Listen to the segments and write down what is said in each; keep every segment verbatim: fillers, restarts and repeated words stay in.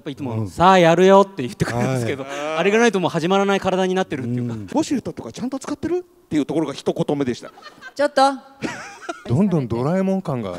ぱいつも、うん、さあやるよって言ってくるんですけど、はい、あれがないともう始まらない体になってるっていうか、うん、 ウォシュレットとかちゃんと使ってるっていうところが一言目でした。 ちょっとどんどんドラえもん感が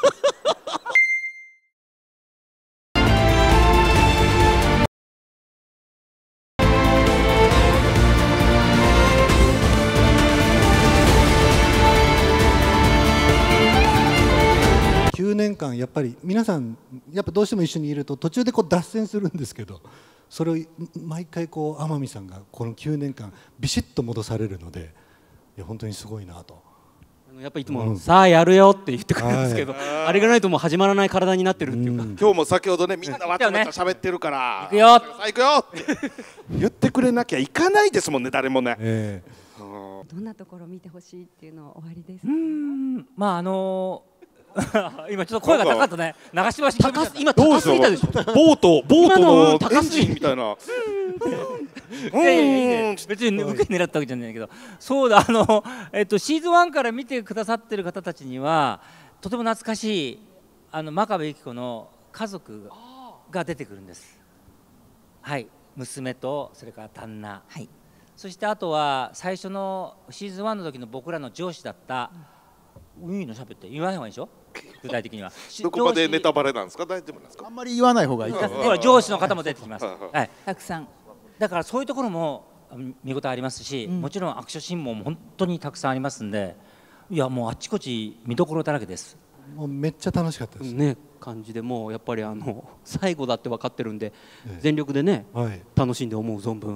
きゅうねんかんやっぱり皆さんやっぱどうしても一緒にいると途中でこう脱線するんですけど、それを毎回こう天海さんがこのきゅうねんかんビシッと戻されるので、いや本当にすごいなと。 やっぱいつも、うん、さあやるよって言ってくるんですけど、はい、あれがないともう始まらない体になってるっていうか、うん、 今日も先ほどねみんなわちゃわちゃ喋ってるから行くよ行くよって言ってくれなきゃ行かないですもんね、誰もね、えー、どんなところを見てほしいっていうのは終わりですか？ うーん、まああのー今ちょっと声が高かったね。流しまし高す今高すぎたでしょ。 ボートボートのエンジンみたいな。 いやいやいや別に受け狙ったわけじゃないけど、そうだ、あのえっとシーズンワンから見てくださってる方たちにはとても懐かしいあの真壁有希子の家族が出てくるんです。はい、娘とそれから旦那。はい。そしてあとは最初のシーズンワンの時の僕らの上司だった。いいの喋って言わない方がいいでしょ。具体的にはどこまでネタバレなんですか？大丈夫なんですか？ あんまり言わない方がいいですね。ほら上司の方も出てきます。はい。 たくさん。 だからそういうところも見応えありますし、うん、もちろんアクションシーンも本当にたくさんありますんで、いやもうあっちこっち見どころだらけです。 もうめっちゃ楽しかったですね。感じでもうやっぱりあの最後だって分かってるんで、ええ、全力でね、はい、楽しんで思う存分。うん、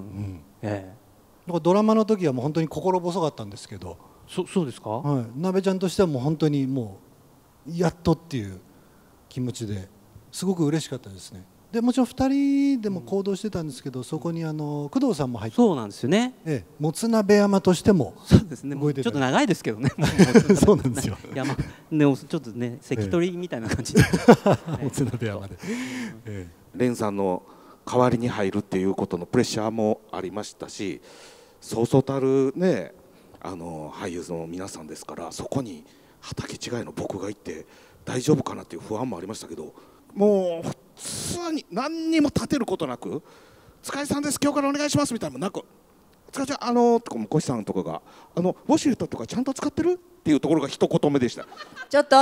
ええ。ドラマの時はもう本当に心細かったんですけど。 そそうですか？ はい。なべちゃんとしてはもう本当にもうやっとっていう気持ちですごく嬉しかったですね。でもちろんふたりでも行動してたんですけど、うん、そこにあの工藤さんも入って、 そうなんですよね。 ええ、もつ鍋山としてもそうですね。ちょっと長いですけどね。 そうなんですよ。 山ねちょっとね関取みたいな感じで。 もつ鍋山で。 蓮さんの代わりに入るっていうことのプレッシャーもありましたし、そうそうたるね。あの俳優の皆さんですから、そこに畑違いの僕が行って大丈夫かなっていう不安もありましたけど、もう普通に何にも立てることなく「塚井さんです、今日からお願いします」みたいな、なんか「塚井ちゃんあの」とかも小石さんとかが「あのウォシュレットとかちゃんと使ってる?」っていうところが一言目でした。 ちょっと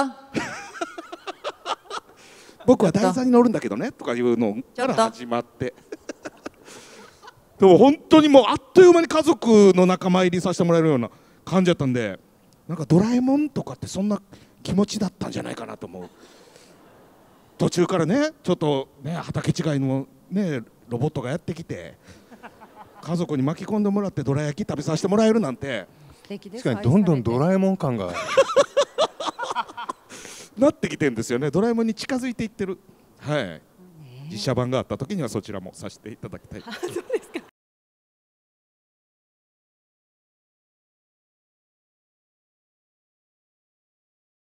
僕は台座に乗るんだけどねとかいうのから始まってでも本当にもうあっという間に家族の仲間入りさせてもらえるような感じだったんで、なんかドラえもんとかってそんな気持ちだったんじゃないかなと思う。途中からねちょっとね畑違いのねロボットがやってきて家族に巻き込んでもらってどら焼き食べさせてもらえるなんて、 確かにどんどんドラえもん感がなってきてるんですよね。ドラえもんに近づいていってる。はい。実写版があった時にはそちらもさせていただきたい。 そうですか。